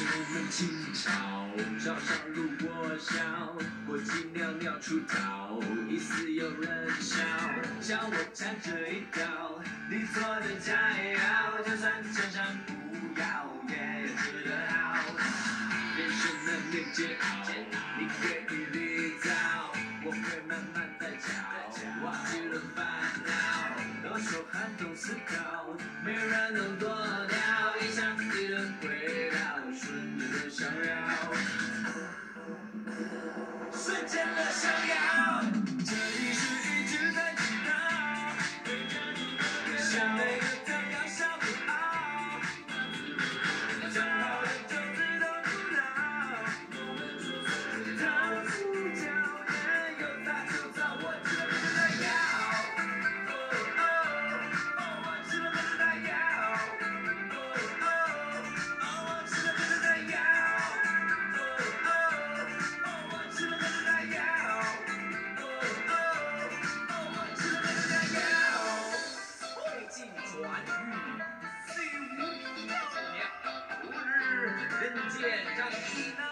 是我们清朝，朝朝如裹小，过几袅袅出逃，疑似有人笑，笑我缠着一条，你做的佳肴，就算江山不要，也吃得好。人生难免煎熬，你可以离早，我会慢慢在瞧，忘记了烦恼，都说寒冬思考，没人能躲掉，一想一人归到瞬间的逍遥，瞬间的逍遥，这里是一直在祈祷，想每个太阳笑不好，想好的就自动不老，糖醋椒盐有大就早，我吃了不再要，我吃了不再要，我吃了不再要，我吃了不再要，我吃了不再要，会尽传语，四五秒，吾日人间张一呢。